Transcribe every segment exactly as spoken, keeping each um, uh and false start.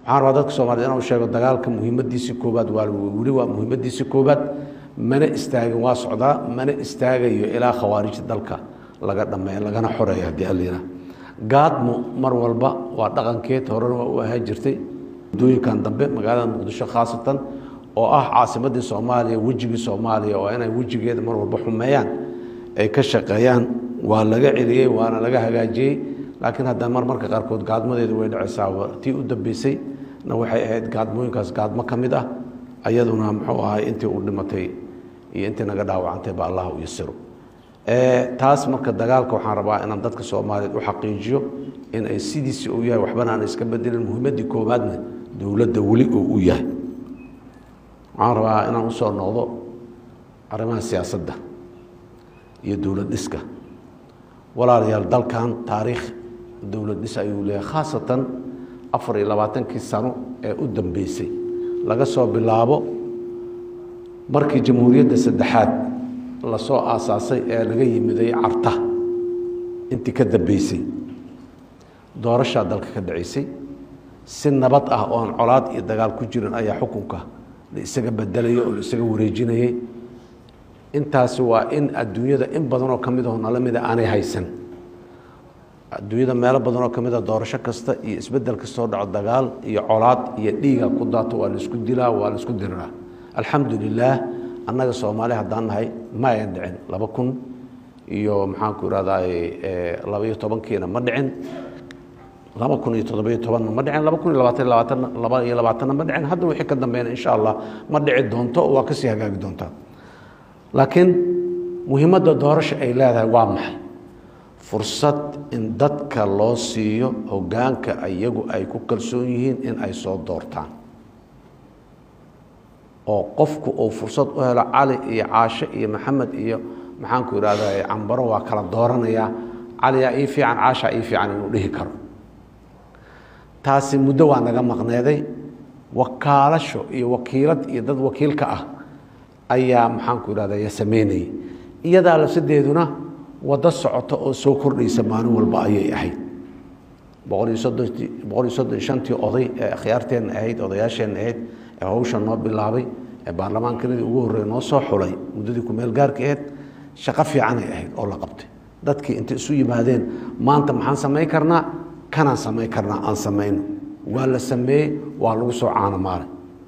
waxaan rabaa dadka Soomaaliyeed inaan u sheego dagaalka muhiimadiisa koobaad waa wali waa muhiimadiisa koobaad mana istaagin waa socdaa mana istaagayo ilaa khawaarij dalka laga dhameeyo lagana xoreeyo hadii alina gaadmo mar walba waa dhaqankeed hore u ahaa jirtay dooyinkan dambe magaalada Muqdisho khaasatan oo ah caasimadda Soomaaliya wajiga Soomaaliya oo inay wajigeeda mar walba xumeeyaan ay ka shaqeeyaan waa laga celiyay waana laga hagaajiyay laakiin hadda mar marka qaarkood gaadmadeedu way dhacaysaa tii u dambeysay na waxay ahayd gaadmooyinkaas gaadmo kamid ah ayaduna muxuu ahaa intii uu dhimatay iyo intii naga dhaawacantay ba Allah u yasiro ee taas marka dagaalka waxaan rabaa inaan dadka Soomaaliyeed u xaqiijiyo in ay sidiisi u yahay waxbana aan iska bedelin muhiimadii koobaadna dawladda wali uu yahay waxaan rabaa inaan u soo noqdo arrimaha siyaasadda iyo dawlad dhiska walaalayaal dalkan taariikh dawlad dhis ayuu leeyahay khaasatan afar iyo labaatan-kii sano ee u dambeysay laga soo bilaabo markii jamhuuriyadda saddexaad la soo aasaasay ee laga yimiday carta intii ka dambeysay doorasho dalka ka dhaceysay si nabad ah oo aan colaad iyo dagaal ku jirin ayaa xukunka la isaga bedelayo oo la isaga wareejinayay intaas waa in adduunyada in badan oo kamid ah nalamida aanay haysan adduunyada meel badan oo kamid ah doorasho kasta iyo isbedel kasta oo dhaco dagaal iyo colaad iyo dhiiga ku daato waa la isku dilaa waa la isku diraa alxamdulillaah annaga Soomaali haddaan nahay ma ay dhicin laba kun iyo maxaan ku raadaay laba iyo toban-kiina ma dhicin laba kun iyo toddoba iyo toban ma dhicin laba kun iyo labaatan laba iyo labaatan ma dhicin hadda wixii ka dambeeyna insha Allah ma dhici doonto waa ka sii hagaagi doontaa laakiin muhiimadda doorasho ay leedahay waa maxay fursad in dadka loo siiyo hoggaanka ayagu ay ku kalsoon yihiin in ay soo doortaan oo qofku uu fursad u helo Cali iyo Caashe iyo Maxamed iyo maxaan ku iraahdaa Cambaro waa kala dooranaya Cali ay fiican Caasha ay fiican inuu dhihi karo taasi muddo waa naga maqneeday wakaalasho iyo wakiilad iyo dad wakiilka ah ayaa maxaan ku iraahdaa sameynay iyada la sideeduna wada socoto oo soo kordhaysa maalin walba ayay ahayd boqol iyo soddon iyo shan oday ee khiyaarteen ahayd odayaasheen ahayd ee hawshan noo bilaabay ee baarlamaankeedii ugu horeeyay noo soo xulay muddadii ku meel gaarka ahayd shaqo fiican ay ahayd oo la qabtay dadkii inta isu yimaadeen maanta maxaan sameyn karnaa kana sameyn karnaa aan sameyno waa la sameeyay waa lagu soo caanamaalay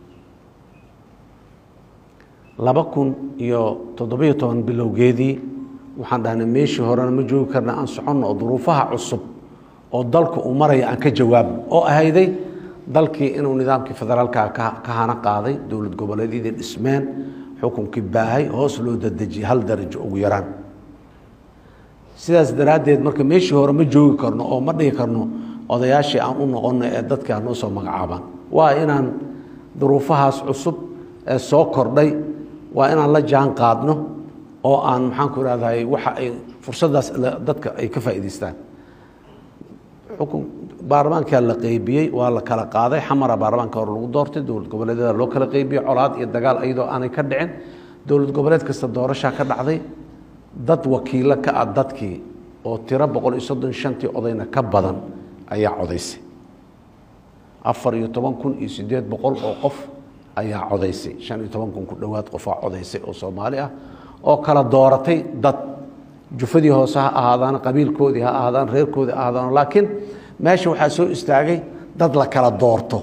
laba kun iyo toddoba iyo toban bilowgeedii waxaan dhahnay meeshii horena ma joogi karna aan soconno oo duruufaha cusub oo dalku uu maraya aan ka jawaabno oo ahayday dalkii inuu nidaamkii federaalka ka hana qaaday dowlad goboleedyadii dhismeen xukunkii baahay hoos loo dadejiyay hal darajo ugu yaraan sidaas daraaddeed marka meeshii hore ma joogi karno oo ma dhihi karno odayaashii aan u noqonno ee dadka aan noo soo magacaabaan waa inaan duruufahaas cusub ee soo kordhay waa inaan la jaan qaadno oo aan maxaan ku raadahay waxa ay fursadaas dadka ay ka faa'iideystaan xukun baarlamaanka la qaybiyay waa la kala qaaday xamara baarlamaanka hor lagu doortay dowlad goboleedyada loo kala qaybiyay colaad iyo dagaal ayadoo aanay ka dhicin dowlad goboleed kasta doorasho ka dhacday dad wakiilo ka ah dadkii oo tiro boqol iyo soddon iyo shan odayna ka badan ayaa codaysay afar iyo toban kun iyo siddeed boqol oo qof ayaa codaysay shan iyo toban kun ku dhawaad qof oo codaysay oo Soomaali ah oo kala dooratay dad jufadii hoose ha ahaadaan qabiilkoodii ha ahaadaan reerkoodii ha ahaadaan laakiin meesha waxaa soo istaagay dad la kala doorto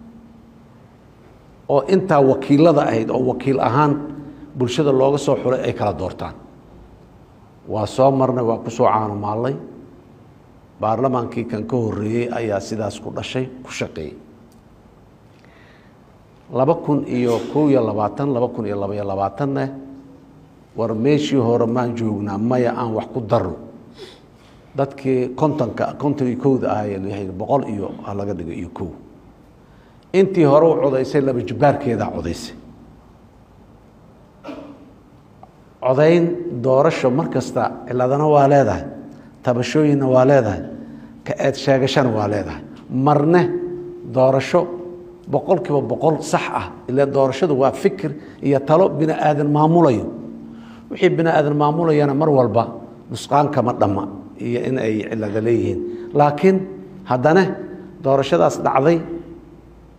oo intaa wakiilada ahayd oo wakiil ahaan bulshada looga soo xulay ay kala doortaan waa soo marnay waa ku soo caanamaalay baarlamaankii kan ka horeeyay ayaa sidaas ku dhashay ku shaqeeyay laba kun iyo kow iyo labaatan laba kun iyo laba iyo labaatanna war meeshii hore maan joognaa maya aan wax ku darno dadkii kontonka konton iyo kowda ahaayee leeyahay boqol iyo laga dhigo iyo kow intii hore u codaysay laba jibaarkeeda codaysay codayn doorasho markasta ciladana waa leedahay tabashooyinna waa leedahay ka eed sheegashana waa leedahay marne doorasho boqolkiiba boqol sax ah ilaa doorashadu waa fikir iyo talo bini aadan maamulayo wixii bini aadan maamulayana mar walba nusqaan kama dhama iyo in ay cilada leeyihiin laakiin haddana doorashadaas dhacday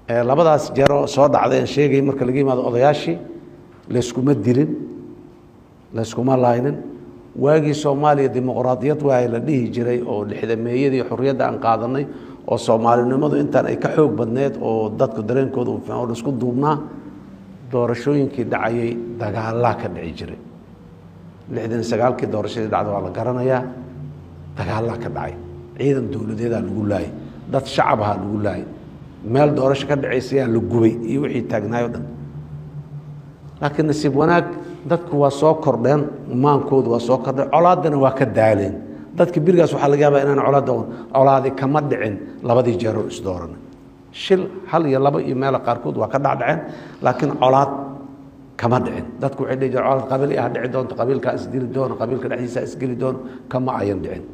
labadaas jeero soo dhacday aan sheegay marka laga yimaado odayaashii la iskuma dilin la iskuma laaynin waagii Soomaaliya dimuqraadiyad waa la dhihi jiray oo lixdameeyadii xurriyadda aan qaadanay oo Soomaalinimadu intaan ay ka xoog badneed oo dadku dareenkooda u fiican oo isku duubnaa doorashooyinkii dhacayay dagaal ka dhici jiray lixdan iyo sagaal kii doorashadii dhacday waa la garanayaa dagaal ka dhacay ciidan dawladeed lagu laayay dad shacab ah lagu laayay meel doorasho ka dhaceysay la gubay iyo wixii taagnaayo dhan laakiin nasiib wanaag dadku waa soo kordheen maankoodu waa soo kordhay colaadana waa ka daaleen dadka birigaas waxa laga yaabaa inaan colaad colaadi kama dhicin labadii jeer oo isdooran shil hal iyo laba iyo meel qaarkood waa ka dhacdhaceen laakiin colaad kama dhicin dadku waxay dhigeen colaad qabiil ah dhici doonto qabiilka isdili doono qabiilka dhexdiisa isgeli doono kama ayan dhicin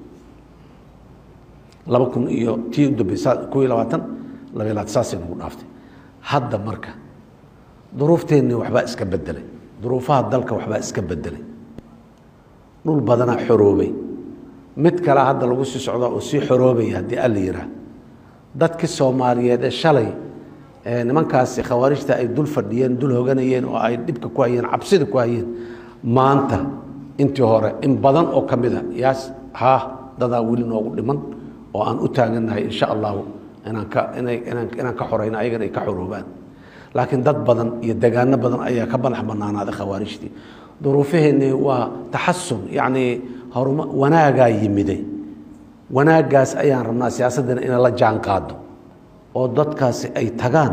laba kun iyo tii u dambeysay koob iyo labaatan laba iyo labaatan saas ugu dhaaftay hadda marka duruufteennii waxba iska bedelay duruufaha dalka waxba iska bedelay dhul badana xoroobay mid kale hadda lagu sii socdo oo sii xoroobay hadii alla yiraahdo dadka Soomaaliyeed ee shalay ee nimankaasi khawaarijta ay dul fadhiyeen dul hoganayeen oo ay dibka ku hayeen cabsida ku hayeen maanta intii hore in badan oo kamida yaas ha dada wili noogu dhiman oo aan u taaganahay insha Allah inaan ka inay inaan ka xoreyno ayagana ay ka xoroobaan laakiin dad badan iyo deegaano badan ayaa ka banax banaanaaday khawaarijtii duruufaheena waa taxassun yaani horuma wanaaga yimiday wanaagaas ayaan rabnaa siyaasadana in la jaan qaado oo dadkaasi ay tagaan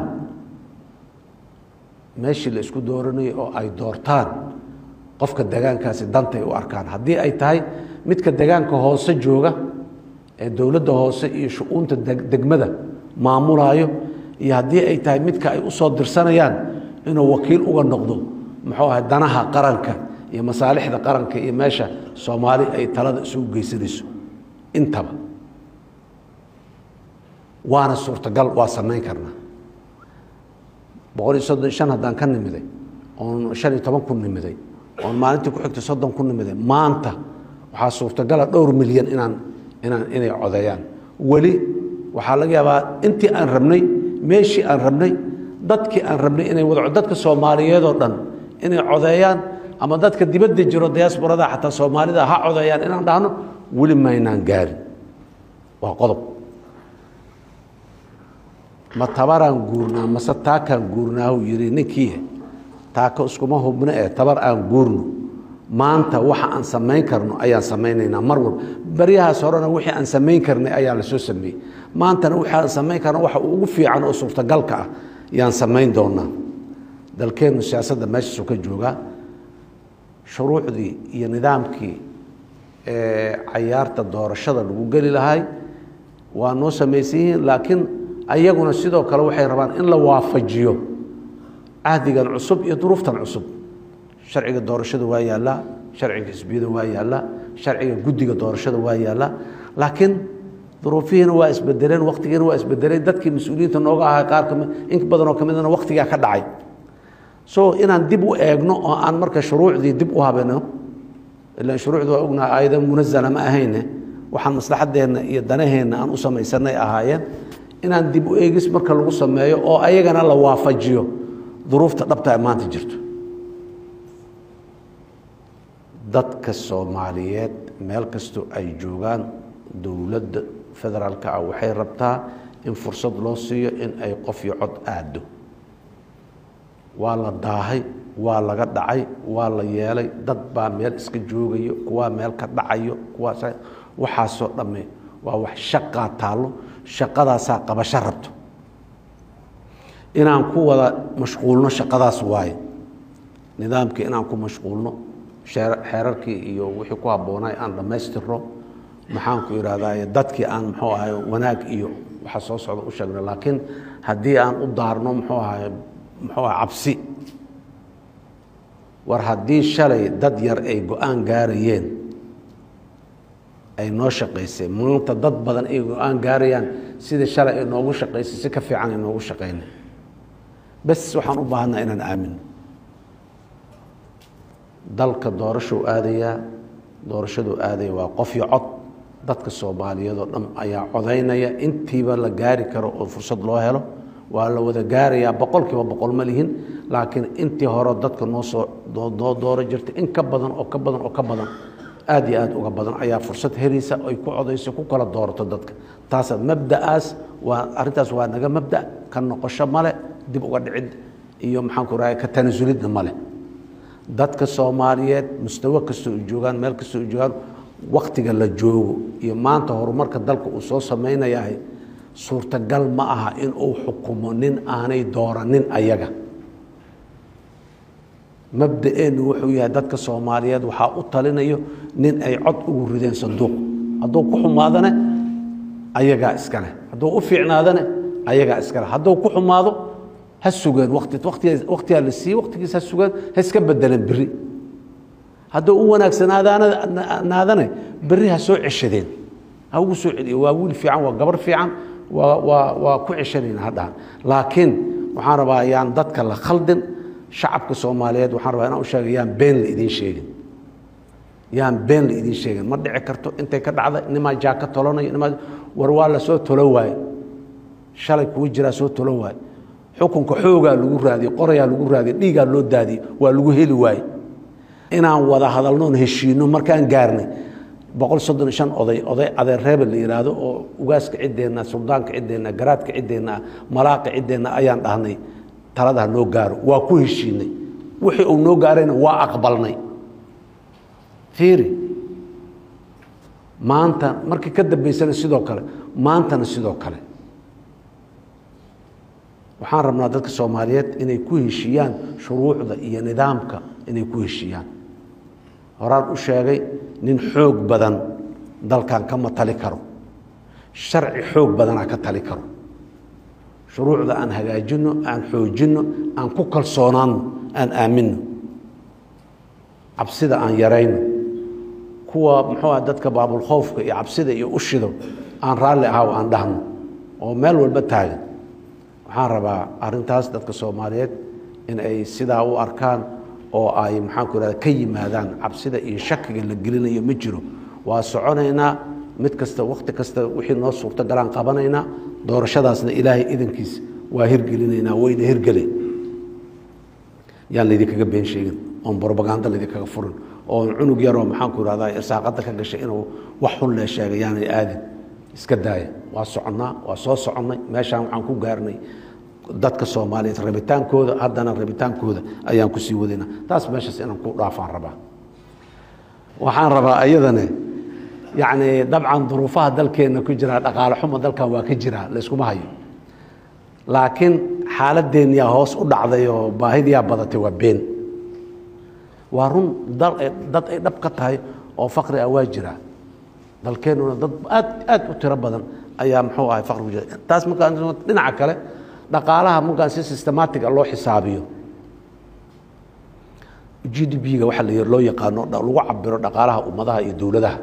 meeshii la isku dooranay oo ay doortaan qofka deegaankaasi dantay u arkaan hadii ay tahay midka deegaanka hoose jooga ee dawladda hoose iyo shu'uunta degmada maamulaayo iyo hadii ay tahay midka ay u soo dirsanayaan inuu wakiil uga noqdo muxuu ahaa danaha qaranka iyo masaalixda qaranka iyo meesha Soomaali ay talada isugu geysanayso intaba waana suurtagal waa sameyn karnaa boqol iyo soddon iyo shan haddaan ka nimiday oon shan iyo toban kun nimiday oon maalintii ku xigtay soddon kun nimiday maanta waxaa suurtagala dhowr milyan inaan inaan inay codeeyaan weli waxaa laga yaabaa intii aan rabnay meeshii aan rabnay dadkii aan rabnay inay wada dadka Soomaaliyeed oo dhan inay codeeyaan ama dadka dibadda jiro diasporada xataa Soomaalida ha codeeyaan inaan dhahno weli ma inaan gaarin waa qodob ma tabaraan guurnaa mase taakaan guurnaa uu yiri ninkii taaka iskuma hubna ee tabar aan guurno maanta waxa aan sameyn karno ayaan sameynaynaa mar walba bariyahaas horena wixii aan sameyn karnay ayaa la soo sameeyay maantana waxa aan sameyn karno waxa ugu fiican oo suurtagalka ah yaan sameyn doonaa dalkeenu siyaasadda meesha ka jooga shuruucdii iyo nidaamkii ee cayaarta doorashada lagu gali lahay waa noo sameeyeen laakiin ayaguna sidoo kale waxay rabaan in la waafajiyo ahdigan cusub iyo duruuftan cusub sharciga doorashada waa yaala sharciga xisbiyada waa yaala sharciga guddiga doorashada waa yaala laakiin duruufihiina waa isbedeleen waqtigiina waa isbedeleen dadkii mas'uuliyiinta nooga ahaa qaar kamid in badan oo kamidna waqtiga ka dhacay so inaan dib u eegno oo aan marka shuruucdii dib u habeeno ilaa shuruucdu waa ognaa aydan munazzala ma ahayne waxaan maslaxadeena iyo danaheena aan u samaysanay ahaayeen inaan dib u eegis marka lagu sameeyo oo ayagana la waafajiyo duruufta dhabta ee maanta jirto dadka Soomaaliyeed meel kasto ay joogaan dawladda federaalka ah waxay rabtaa in fursad loo siiyo in ay qof iyo cod aado waa la daahay waa laga dhacay waa la yeelay dad baa meel iska joogayo kuwa meel ka dhacayo kuwa waxa soo dhamay waa wax shaqa taalo shaqadaas qabasho rabto inaan ku wada mashquulno shaqadaas waay nidaamkii inaan ku mashquulno xeerarkii iyo wixii ku haboonay aan dhameystirno maxaan ku iraahdaa dadkii aan muxuu ahay wanaag iyo waxa soo socda u sheegno laakiin hadii aan u daarno muxuu ahay muxuu cabsi war hadii shalay dad yar ay go'aan gaarayeen ay noo shaqeysay maanta dad badan ay go'aan gaarayaan sida shalay ay noogu shaqeysay si ka fiican ay noogu shaqeynay bas waxaan u baahanaa inaan aamin dalka doorasho aadaya doorashadu aadaya waa qof iyo cod dadka Soomaaliyeed oo dhan ayaa codeynaya intiiba la gaari karo oo fursad loo helo ولا وذا جاريا بقول كي بقول مليهن لكن أنت هردتك النص دو دور جرت إن كبدن أو كبدن أو كبدن آدي آد أو كبدن أي فرصة هريسة أو يكون عضيس يكون كلا دور تدتك تاس مبدأ أس وأرتاس وأنا مبدأ كان نقش ماله دي بقعد عد يوم حنكو راي كتنزلت ماله دتك الصوماليات مستوى كسو الجوجان مال كسو الجوجان وقت قال الجو يوم أنت هرمرك دلك أصوص ماينا ياهي صورة قل معها إن أو حكومين أنا دورانين أيجا مبدئيا وحويا دتك الصوماليات وحا أطلنا يو نين أي عط وردين صندوق هذو كحوم هذانا أيجا إسكانه هذو أفعنا هذانا أيجا إسكانه هذو كحوم هذا هالسجان وقت وقت وقت السي وقت كيس هالسجان هسكب بدلن بري هذو هو ناكسنا هذا أنا هذانا بري هسوع عشرين أو سوع وأقول في عن وقبر في عن و و وكل عشرين هذا لكن وحارب يعني ضدك الله خلدن شعبك الصوماليات وحارب أنا أشجع يان بين الإدين شيء يان بين الإدين شيء ما دعي كرتو أنت كذا هذا إنما جاك طلنا إنما وروالا سو تلواي شالك وجرا سو تلواي حكم كحوجا لجور هذه قرية لجور هذه ديجا لود هذه ولجور هلواي إنا وذا هذا اللون هشينو مركان جارني بقول صدق شان أضي أضي هذا الرهب اللي يرادو وجاسك عدنا سلطانك عدنا جراتك عدنا ملاك عدنا أيان دهني ترى ده نو جار وكوه شيني وحي أو نو جارين وأقبلني فيري ما أنت مرك كذب بيسنا سيدو كله ما أنت نسيدو كله وحاربنا ذلك الصوماليات إن يكوه شيان شروع ذا إيه نظامك إن يكوه شيان هران وشاقي نين حوق بدن دل كان كما تلكرو الشرع حوق بدن كتلكرو شروع ذا أن هجاجنه أن حوجنه أن كوكل صونان أن آمنه عبسيدة أن يرينه كوا محوا دتك باب الخوف يا عبسيدة يؤشده أن رالي هاو أن دهنه ومال والبتاعي وحاربا أرنتاس دتك الصوماليات إن أي سيدا أو أركان oo ay maxaan ku raad ka yimaadaan cabsida iyo shakiga la gelinayo ma jiro waa soconaynaa mid kasta waqti kasta wixii noo suurta galaan qabanayna doorashadaasna ilaahay idinkiis waa hirgelinaynaa wayna hirgelay yaan lidii kaga been sheegin oo propaganda lidii kaga furin oo cunug yar oo maxaan ku raadaya irsaaqada ka gashay inuu wax xun la sheegay yaanay aadin iska daaya waa soconaa waa soo soconay meeshaan waxaan ku gaarnay dadka Soomaaliyeed rabitaankooda haddana rabitaankooda ayaan ku sii wadayna taas meeshaas inaan ku dhaafaan rabaa waxaan rabaa ayadana yani dabcan duruufaha dalkeena ku jira dhaqaale xumo dalkan waa ka jira la isku ma hayo laakiin xaaladeena hoos u dhacday oo baahidiya badatay waa been waa run dad ay dhab ka tahay oo faqri ah waa jira dalkeenuna dad aad aad u tiro badan ayaa muxuu ahay faqri jira taas markaan dhinaca kale dhaqaalaha markaan si systematic loo xisaabiyo G D P-ga waxa la loo yaqaano lagu cabiro dhaqaalaha ummadaha iyo dawladaha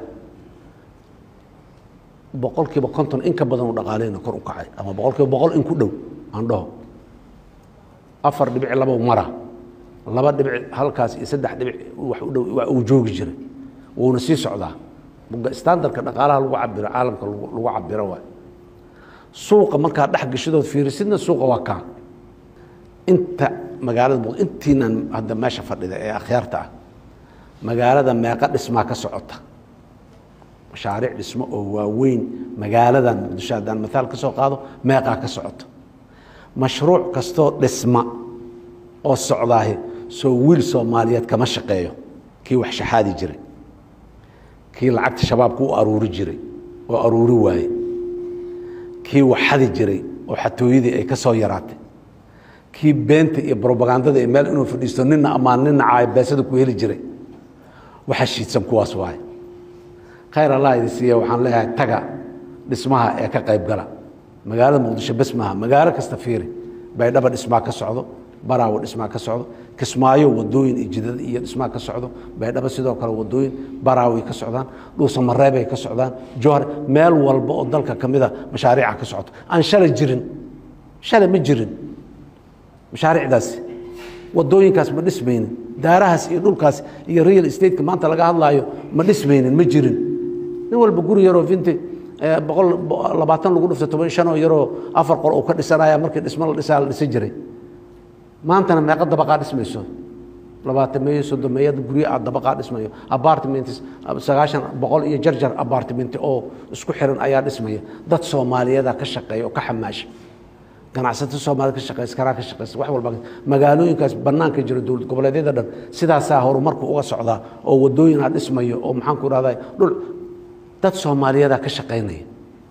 boqolkiiba konton in ka badan u dhaqaaleena kor u kacay ama boqolkiiba boqol in ku dhow aan dhaho afar dhibic laba mara laba dhibic halkaas iyo saddex dhibic wax u dhow waa uu joogi jiray wuuna sii socdaa standardka dhaqaalaha lagu cabiro caalamka lagu cabiro waa suuqa markaa dhex gashadood fiirisidna suuqa waa kaan inta magaalada muqdisho intiinan hadda meesha fadhida ee akhyaarta ah magaalada meeqa dhismaa ka socota mashaariic dhismo oo waaweyn magaaladan muqdisho haddaan mithaal ka soo qaado meeqaa ka socota mashruuc kastoo dhisma oo socdaahi soo wiil Soomaaliyeed kama shaqeeyo kii wax shahaadi jiray kii lacagta shabaabku u aruuri jiray oo aruuri waayay kii waxadi jiray oo xatooyadii ay ka soo yaraatay kii beenta iyo propagandada ee meel inuu fadhiisto ninna amaan ninna caabeesada ku heli jiray waxa shiidsan kuwaas waay khayr allah idisiyo waxaan leeyahay taga dhismaha ee ka qayb gala magaalada muqdisho bas maaha magaalo kasta fiiri bay dhaba dhismaa ka socdo baraawo dhismaa ka socdo kismaayo wadooyin iyo jidad iyo dhismaa ka socdo bay dhaba sidoo kale wadooyin baraawo ka socdaan dhuusa mareeb ay ka socdaan jowhar meel walba oo dalka kamida mashaariic ka socdo aan shalay jirin shalay ma jirin mashaariicdaas wadooyinkaas ma dhismaynin daarahaas iyo dhulkaas iyo real estate maanta laga hadlaayo ma dhismaynin ma jirin nin walba guri yar oo vinti boqol labaatan lagu dhufto toban shan oo yaroo afar qol oo ka dhisanaya markii dhismo la dhisaa la dhisi jiray maantana meeqa dabaqaa dhismayso labaatan meeyo soddon meeyo guryo ah dabaqaa dhismayo apartments sagaashan boqol iyo jarjar apartment oo isku xiran ayaa dhismaya dad Soomaaliyeed ka shaqeeya oo ka xamaasha ganacsato Soomaaliyeed ka shaqeeya karaa ka shaqeeya wax walba magaalooyinkaas banaanka jira dawlad goboleedyada dhan sidaas ah horumarku uga socda oo wadooyin ah dhismayo oo maxaan ku raadayay dhul dad Soomaaliyeed ka shaqeynaya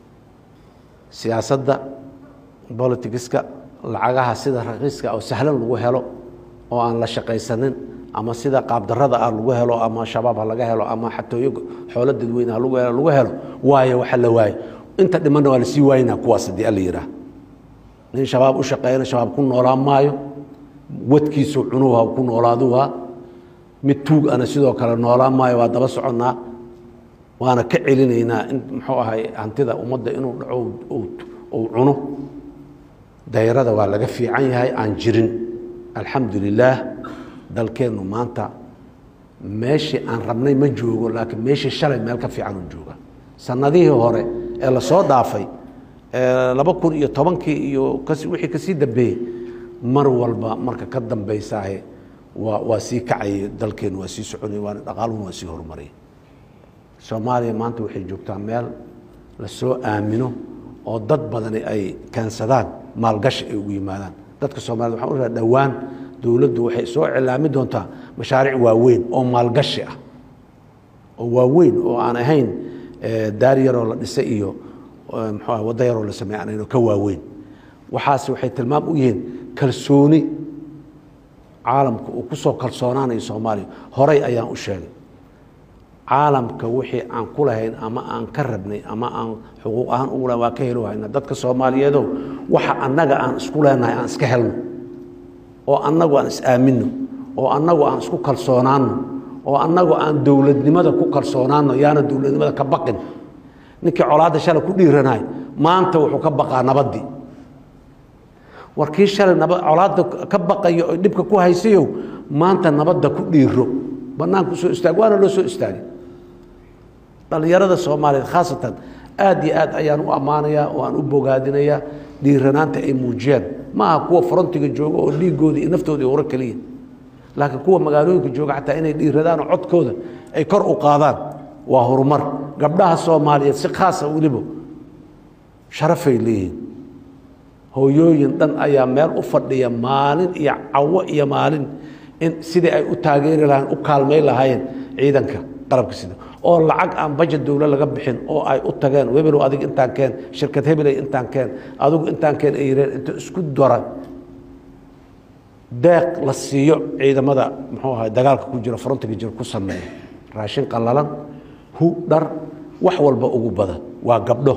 siyaasadda politics-ka lacagaha sida raqiiska oo sahlan lagu helo oo aan la shaqaysanin ama sida qaab darrada ah lagu helo ama shabaab laga helo ama xatooyo xoolo dadweynaha lagu helo lagu helo waayo waxa la waayo inta dhiman waa la sii waayna kuwaas hadii la yiraahdo nin shabaab u shaqeeyna shabaab ku noolaan maayo wadkiisu cunuha ku noolaaduha mid tuug ana sidoo kale noolaan maayo waa daba soconaa waana ka celinaynaa in muxuu ahay hantida ummadda inuu dhaco oo cuno dayrada waa laga fiican yahay aan jirin alxamdulillaah dalkeenu maanta meeshii aan rabnay ma joogo laakiin meeshii shalay meel ka fiican u jooga sanadihii hore ee la soo dhaafay laba kun iyo tobankii iyo kasi wixii ka sii dambeeyay mar walba marka ka dambeysaahay waa waa sii kacay dalkeenu waa sii soconay waa dhaqaaluhu waa sii horumaray Soomaaliya maanta waxay joogtaa meel la soo aamino oo dad badan ay kaansadaan maalgashi ay ugu yimaadaan dadka Soomaaliyeed waxa uu raad dhawaan dawladdu waxay soo cilaami doontaa mashaariic waaweyn oo maalgashi ah oo waaweyn oo aan ahayn daariyaro la dhisay iyo muxuu wada yaro la sameeyay ka waaweyn waxaas waxay tilmaam u yihiin kalsooni caalamku uu ku soo kalsoonaanayo Soomaaliya horay ayaan u sheegay caalamka wixii aan ku lahayn ama aan ka rabnay ama aan xuquuq ahaan ugu waa ka helo hayna dadka Soomaaliyeed waxa annaga aan isku leenahay aan iska helno oo annagu aan is aamino oo annagu aan isku kalsoonaano oo annagu aan dawladnimada ku kalsoonaano yaana dawladnimada ka baqin ninkii colaada shalay ku dhiiranay maanta wuxuu ka baqaa nabadii warkii shalay nabad colaada ka baqayo oo dibka ku haysayo maanta nabadda ku dhiiro banaanku soo istaag waana loo soo istaagay dhalinyarada Soomaaliyeed khaasatan aad iyo aad ayaan u amaanayaa oo aan u bogaadinayaa dhiiranaanta ay muujiyaan ma aha kuwa frontiga jooga oo dhiigooda iyo naftooda hore kaliya laakiin kuwa magaalooyinka jooga xataa inay dhiiradaan oo codkooda ay kor u qaadaan waa horumar gabdhaha Soomaaliyeed si khaas ah waliba sharafay leeyihiin hooyooyin dhan ayaa meel u fadhiya maalin iyo cawo iyo maalin in sidii ay u taageeri lahayn u kaalmay lahaayeen ciidanka qalabka sida oo lacag aan budget dawlad laga bixin oo ay u tageen webel adig intaan keen shirkad hebel ay intaan keen adigu intaan keen ay yireen inta isku dara deeq la siiyo ciidamada muxuu ahaa dagaalka ku jira frontiga jira ku sameeyay raashin qallalan hu dhar wax walba ugu badan waa gabdho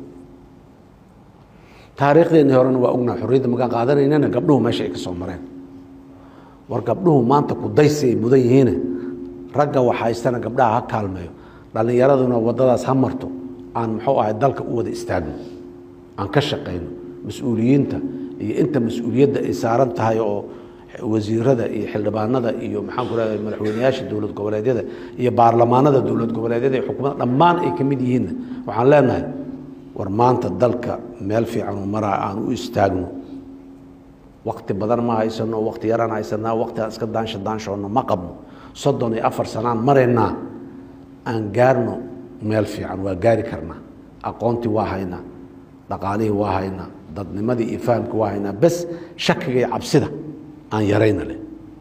taariikhdeena horena waa ogna xorriyada maga qaadanaynana gabdhuhu meesha ay ka soo mareen war gabdhuhu maanta ku daysay mudan yihiin ragga waxaystana gabdhaha ha kaalmeeyo dhalinyaraduna wadadaas ha marto aan muxuu ahay dalka u wada istaagno aan ka shaqeyno mas'uuliyiinta iyo inta mas'uuliyadda ay saaran tahay oo wasiirada iyo xildhibaanada iyo maxaan ku raadayay madaxweynayaasha dawlad goboleedyada iyo baarlamaanada dawlad goboleedyada iyo xukuumadda dhammaan ay kamid yihiin waxaan leenahay war maanta dalka meel fiican oo maraa aan u istaagno waqti badan ma haysano waqti yaraan haysanaa waqti aan iska daansha daanshoona ma qabno soddon iyo afar sanaan maraynaa aan gaarno meel fiican waa gaari karnaa aqoontii waa haynaa dhaqaalihii waa haynaa dadnimadii iyo fahamkii waa haynaa bas shakiga iyo cabsida aan yarayna leh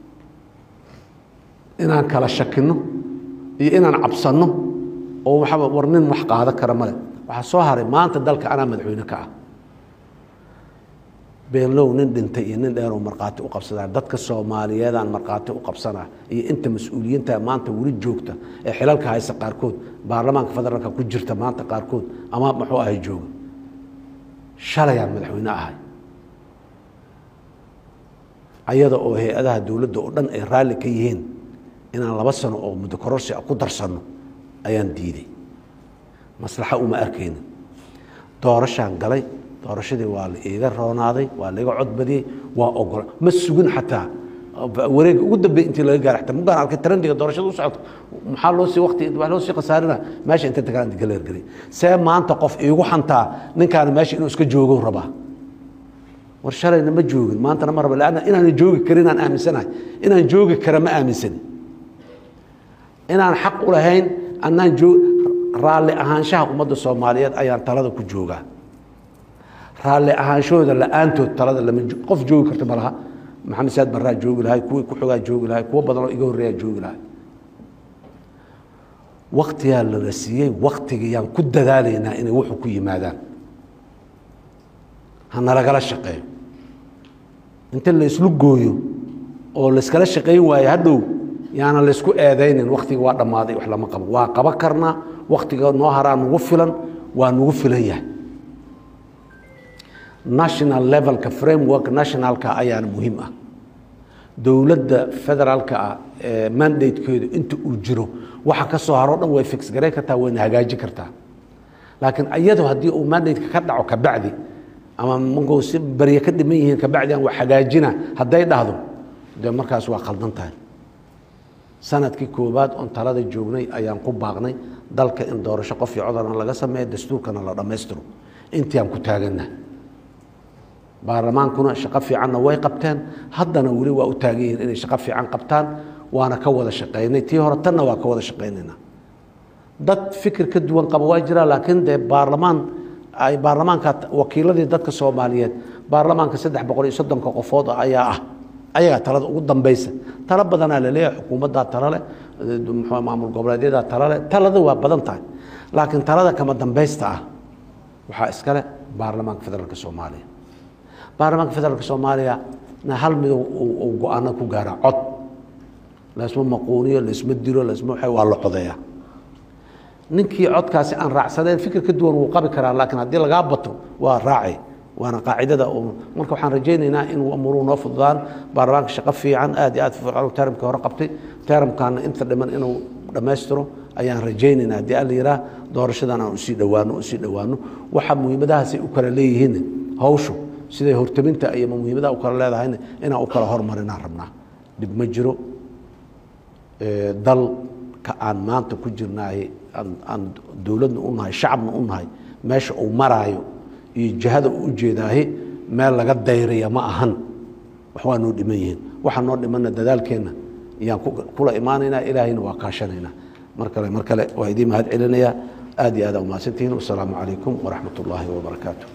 inaan kala shakino iyo inaan cabsanno oo waxa war nin wax qaada kara male waxa soo haray maanta dalka anaa madaxweyne ka ah beenlow nin dhintay iyo nin dheer oo marqaati u qabsadaa dadka Soomaaliyeed aan marqaati u qabsanaa iyo inta mas'uuliyiinta maanta wali joogta ee xilalka haysa qaarkood baarlamaanka federaalka ku jirta maanta qaarkood ama muxuu ahay jooga shalay aan madaxweyne ahay ayada oo hay'adaha dawladda oo dhan ay raali ka yihiin inaan laba sano oo muddo kororsi ku darsano ayaan diiday maslaxa uma arkayna doorashaan galay doorashadii waa la iiga roonaaday waa la iga cod badiyay waa ogol ma sugin xataa wareeg ugu dambeey intii laga gaar xataa mugaan halka trendiga doorashada u socdo maxaa loo sii waqti wax loo sii qasaarina meesha inta tagaan galeen galay see maanta qof iigu xantaa ninkaan meesha inuu iska joogo rabaa war shalayna ma joogin maantana ma raba laana inaan joogi karin aan aaminsanahay inaan joogi kara ma aaminsan inaan xaq u lahayn anaan joog raalli ahaanshaha ummadda Soomaaliyeed ayaan talada ku joogaa raalli ahaanshooda la'aantood talada lama qof joogi karta malaha maxamed saad barraa joogi lahay kuwii ku xogaa joogi lahay kuwa badan oo iga horeeya joogi lahay waqtiga la siiyay waqtiga yaan ku dadaalaynaa inay wuxuu ku yimaadaan hana lagala shaqeeyo inta la islu gooyo oo la iskala shaqeyn waayo hadhow yaana la isku eedaynin waqtiga waa dhamaaday wax lama qabo waa qaba karnaa waqtiga noo haraa nugu filan waa nugu filan yahay national level ka framework national ka ayaan muhiim ah dawladda federaalka ah mandate keedu inta uu jiro waxa ka soo haro dhan way fix garay kartaa way hagaaji kartaa laakiin ayadu hadii uu mandate ka dhaco ka bacdi ama mango si bariya ka dhiman yihiin ka bacdi aan wax hagaajina haday dhahdo de markaas waa qaldan tahay sanadkii koobaad on talada joognay ayaan ku baaqnay dalka in doorasho qof iyo codana laga sameeyo dastuurkana la dhameystiro intii aan ku taaganahay baarlamaankuna shaqo fiicanna way qabteen haddana weli waa u taagan yihiin inay shaqo fiican qabtaan waana ka wada shaqeynay tii hore tanna waa ka wada shaqeynaynaa dad fikir ka duwan qaba waa jira laakiin dee baarlamaan ay baarlamaanka wakiiladii dadka Soomaaliyeed baarlamaanka saddex boqol iyo soddon qofood ayaa ah ayaga talada ugu dambaysa tala badan la leeyahay xukuumadda tala leh muxuu maamul goboleedyada tala leh talada waa badan tahay laakiin talada kama dambaysta ah waxa iskale baarlamaanka federaalka Soomaaliya baarlamaanka federaalka Soomaaliya na hal mid oo go'aan ku gaara cod la isma maquuniyo la isma diro la isma waxay waa la codeeyaa ninkii codkaasi aan raacsadeen fikir ka duwan uu qabi karaa laakiin hadii laga bato waa raaci waana qaacidada oo marka waxaan rajaynaynaa in uu amuru noo fududaan baarlamaanka shaqo fiican aad iyo aad fiican taramka hore qabtay taramkan inta dhiman inuu dhameystiro ayaan rajaynaynaa hadii aan leeyahay doorashadan aan u sii dhawaano u sii dhawaano waxa muhiimadahaasi u kala leeyihiin hawshu siday hortaminta iyo muhiimada u kala leedahay inaan u kala hormarinaa rabnaa dib ma jiro ee dal ka aan maanta ku jirnaahay aan dawladna u nahay shacabna u nahay meesha uu maraayo iyo jihada uu jeedaahay meel laga dayriyo ma ahan wax waa noo dhiman yihiin waxa noo dhimanna dadaalkeena iyaan kula imaanaynaa ilaahayna waa kaashanaynaa markale markale waa idin mahad celinayaa aad iyo aad u mahadsantihiin wassalaamu calaykum waraxmatullaahi wabarakaatuh